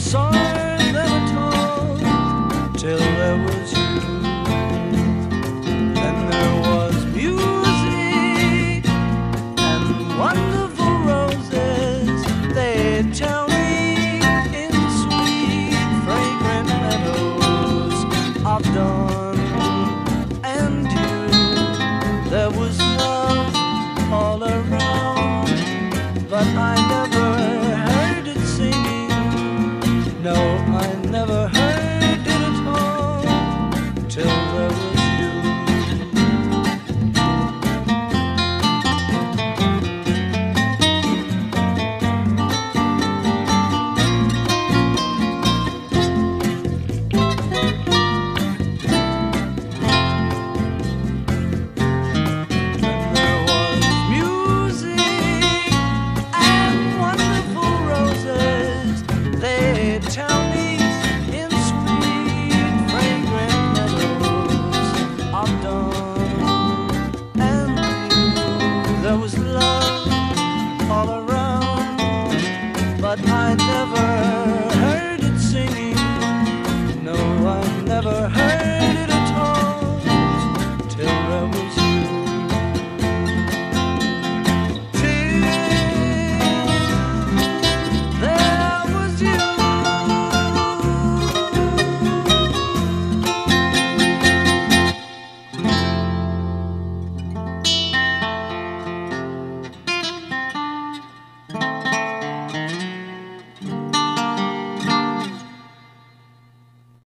sorry never told till there was you. Then there was music and wonderful roses. They tell me in sweet fragrant meadows of dawn and dew. There was love all around, but I never heard it singing. No, I never heard